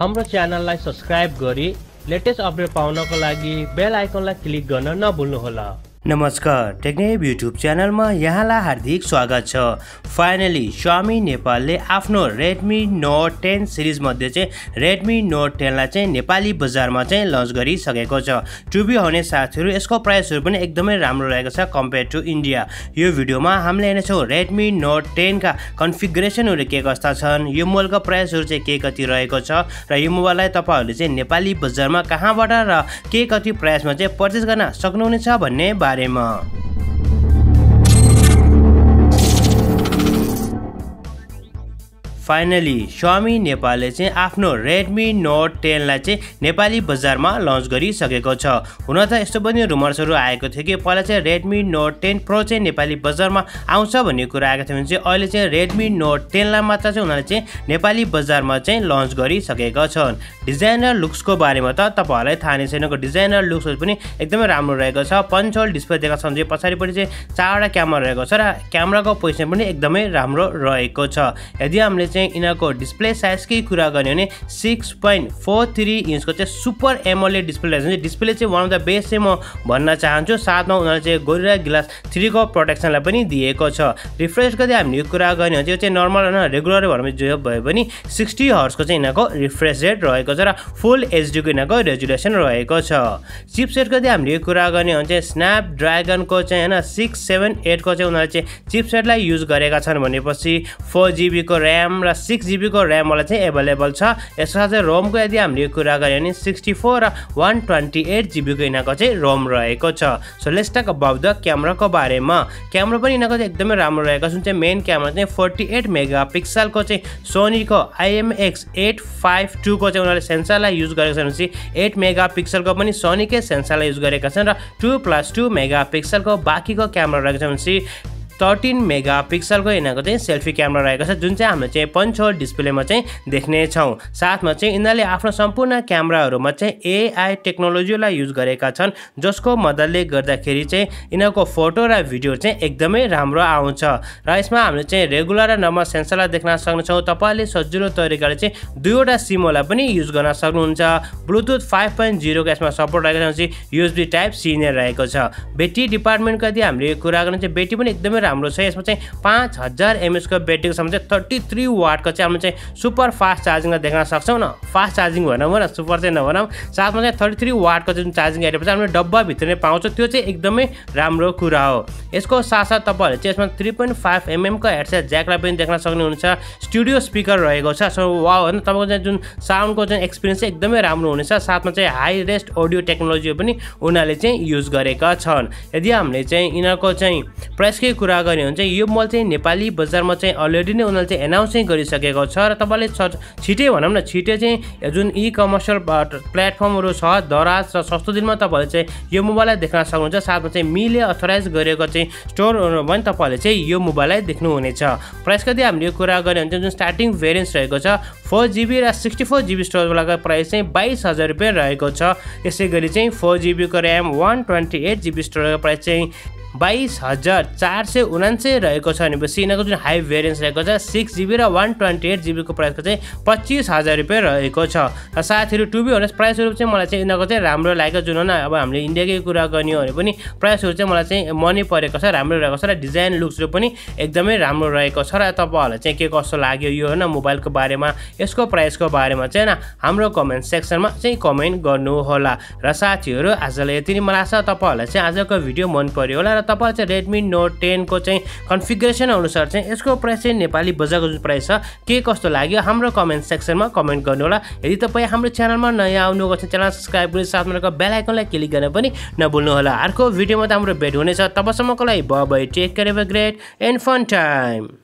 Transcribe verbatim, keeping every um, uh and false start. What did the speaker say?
हाम्रो च्यानललाई सब्स्क्राइब गरी लेटेस्ट अपडेट पाउनको लागि बेल आइकनलाई क्लिक गर्न नभुल्नुहोला। नमस्कार, टेक्निक युट्युब च्यानलमा यहाँलाई हार्दिक स्वागत छ। फाइनली Xiaomi नेपालले आफ्नो Redmi Note टेन सिरिज मध्ये चाहिँ Redmi Note टेन लाई चाहिँ नेपाली बजारमा चाहिँ लन्च गरिसकेको छ। टु बी हनेस्ट साथीहरु, यसको प्राइसहरु पनि एकदमै राम्रो रहेको छ कम्पेयर टु इन्डिया। यो भिडियोमा हामीले हेर्नेछौँ Redmi Note टेन का कन्फिगरेसनहरु के कस्ता छन्, यो मोबाइलको प्राइसहरु चाहिँ के कति रहेको छ र यो मोबाइललाई तपाईहरुले चाहिँ नेपाली बजारमा कहाँबाट र के कति प्राइसमा चाहिँ पर्चेज गर्न सक्नुहुनेछ भन्ने बारेमा। फाइनली Xiaomi नेपालले चाहिँ आफ्नो Redmi Note टेन लाई चाहिँ नेपाली बजारमा लन्च गरिसकेको छ। हुन त यस्तो पनि रुमर्सहरु आएको थियो कि पहिला चाहिँ Redmi Note टेन Pro चाहिँ नेपाली बजारमा आउँछ भन्ने कुरा आएको थियो भने चाहिँ अहिले चाहिँ Redmi Note टेन लाई मात्र चाहिँ उनीहरुले चाहिँ नेपाली बजारमा चाहिँ लन्च गरिसकेका छन्। डिजाइनर लुक्सको बारेमा त तपाईहरुलाई थाहा नै छैन, डिजाइनर लुक्सहरु पनि एकदमै राम्रो रहेको छ। पञ्च होल डिस्प्ले दिएको छ भने पछाडिपटि चाहिँ चारवटा क्यामेरा रहेको छ र क्यामेराको पोजिसन पनि एकदमै राम्रो रहेको छ। यदि हामीले चाहिँ इनको डिस्प्ले साइज की कुरा गर्ने भने सिक्स पोइन्ट फोर थ्री इन्चको चाहिँ सुपर एमोलेड डिस्प्ले रहेछ। डिस्प्ले चाहिँ वान अफ द बेस्ट चाहिँ म भन्न चाहन्छु। साथमा उनीहरुले चाहिँ गोरिल्ला ग्लास थ्री को प्रोटेक्सनलाई पनि दिएको छ। रिफ्रेश गर्दै हामीले यो कुरा गर्ने भने चाहिँ चाहिँ नर्मल हैन रेगुलर भरमा जो भए पनि सिक्सटी हर्ट्ज को चाहिँ इनको रिफ्रेश रेट रहेको छ र फुल एचडी को इनको रेजुलेसन रहेको छ। चिपसेट गर्दै हामीले यो कुरा गर्ने भने चाहिँ स्न्यापड्र्यागन को चाहिँ हैन सिक्स सेभेन एट को चाहिँ उनीहरुले चाहिँ चिपसेटलाई युज गरेका छन् भनेपछि फोर जीबी को र्याम र सिक्स जीबी को र्याम वाला चाहिँ एभाइलेबल छ। यसको साथै रोम को यदि हामीले कुरा गरे भने सिक्सटी फोर र वन ट्वेन्टी एट जीबी को इनको चाहिँ रोम रहेको छ। So let's talk about the camera को बारेमा। क्यामेरा पनि इनको चाहिँ एकदमै राम्रो रहेको छ। जुन चाहिँ मेन क्यामेरा चाहिँ फोर्टी एट मेगापिक्सल को चाहिँ सोनी को I M X eight five two को चाहिँ उनीहरुले सेन्सरलाई युज गरेको छन् भने एट मेगापिक्सल को पनि सोनी के सेन्सरलाई युज गरेका छन् र टू प्लस टू मेगापिक्सल को बाँकीको क्यामेरा रहेको छ भने थर्टीन मेगापिक्सल को इनको चाहिँ सेल्फी क्यामेरा रहेको छ, जुन चाहिँ हामीले चाहिँ पञ्च होल डिस्प्लेमा चाहिँ देख्ने छौं। साथमा चाहिँ इनले आफ्नो सम्पूर्ण क्यामेराहरुमा चाहिँ एआई टेक्नोलोजीलाई युज गरेका छन्, जसको मद्दतले गर्दाखेरि चाहिँ इनको फोटो र भिडियो चाहिँ एकदमै राम्रो आउँछ। र यसमा हामीले चाहिँ रेगुलर र नर्मल सेन्सरलाई देख्न सक्छौं। तपाईले सजिलो तरिकाले चाहिँ दुईवटा सिमलाई पनि युज गर्न सक्नुहुन्छ। ब्लुटुथ फाइभ पोइन्ट जीरो को यसमा सपोर्ट रहेको छ, यूएसबी टाइप सी नै रहेको छ। ब्याट्री डिपार्टमेन्टको यदि हामीले कुरा गर्ने चाहिँ ब्याट्री पनि एकदमै राम्रो छ। यसमा चाहिँ पाँच हजार एमएच को ब्याट्रीको साथमा चाहिँ थर्टी थ्री वाट को चाहिँ हामीले चाहिँ सुपर फास्ट चार्जिङ देख्न सक्छौं न। फास्ट चार्जिङ भनौँ न, सुपर चाहिँ नभनौँ। साथमा चाहिँ थर्टी थ्री वाट को जुन चार्जिङ एरिया चाहिँ हामीले डब्बा भित्र नै पाउँछ, त्यो चाहिँ एकदमै राम्रो कुरा हो। यसको साथसाथ तपाईहरुले चाहिँ यसमा थ्री पोइन्ट फाइभ एमएम को हेडसेट ज्याकलाई पनि देख्न सक्नुहुन्छ। स्टुडियो स्पिकर रहेको छ। सो वाउ हैन, तपाईको चाहिँ जुन साउन्डको चाहिँ एक्सपिरियन्स चाहिँ एकदमै राम्रो हुनेछ। साथमा चाहिँ हाई रेस्ट अडियो टेक्नोलोजी पनि उनीहरुले चाहिँ युज गरेका छन्। यदि हामीले चाहिँ इनको चाहिँ प्राइसकै कुरा गर्ने हुन्छ यो मोबाइल चाहिँ नेपाली बजारमा चाहिँ अलरेडी नै उनीहरुले चाहिँ एनाउन्स चाहिँ गरिसकेको छ र तपाईले छिटै भनौं न छिटै चाहिँ जुन ई कमर्शियल प्लेटफर्महरु छ दराज र सस्तो दिनमा तपाईले चाहिँ यो मोबाइललाई देख्न सक्नुहुन्छ। साथमा चाहिँ मिले अथराइज गरेको चाहिँ स्टोरहरु पनि तपाईले चाहिँ यो मोबाइललाई देख्नु हुनेछ। प्राइस कति हामीले यो कुरा गर्ने हुन्छ जुन स्टार्टिङ भेरिएन्ट रहेको छ फोर जीबी र सिक्सटी फोर जीबी स्टोरेज वालाको प्राइस चाहिँ बाइस हजार रुपैयाँ रहेको छ। यसैगरी चाहिँ फोर जीबी को RAM one twenty eight GB स्टोरेजको प्राइस चाहिँ बाइस हजार चार सय उनान्सय रहेको छ। भनेपछि यिनको जुन हाई भेरिएन्स रहेको छ सिक्स जीबी र वन ट्वेन्टी एट जीबी को प्राइसको चाहिँ पच्चीस हजार रुपैयाँ रहेको छ। र साथीहरु टु बी हनेस्ट प्राइसहरु चाहिँ मलाई चाहिँ यिनको चाहिँ राम्रो लागेको। जुन न अब हामीले इन्डियाकै कुरा गर्ने हो भने पनि प्राइसहरु चाहिँ मलाई चाहिँ मनै परेको छ, राम्रो रहेको छ र डिजाइन लुक्सहरु पनि एकदमै राम्रो रहेको छ। र तपाईहरुलाई चाहिँ के कस्तो लाग्यो यो हैन मोबाइलको बारेमा, यसको प्राइसको बारेमा चाहिँ न हाम्रो कमेन्ट सेक्सनमा चाहिँ कमेन्ट गर्नु होला। र साथीहरु आजलाई यति नै मलाई आशा तपाईहरुलाई चाहिँ आजको भिडियो मन पर्यो होला र तपाईहरु चाहिँ Redmi Note टेन को चाहिँ कन्फिगरेसन अनुसार चाहिँ यसको प्राइस चाहिँ नेपाली बजारको जुन प्राइस छ के कस्तो लाग्यो हाम्रो कमेन्ट सेक्सनमा कमेन्ट गर्नु होला। यदि तपाई हाम्रो च्यानलमा नयाँ आउनुभएको छ च्यानल सब्स्क्राइब गरी साथमा रहेको बेल आइकनलाई क्लिक गर्न पनि नभुल्नु होला। अर्को भिडियोमा त हाम्रो भेट हुनेछ। तबसम्मको लागि bye bye, take care, have a great and fun time.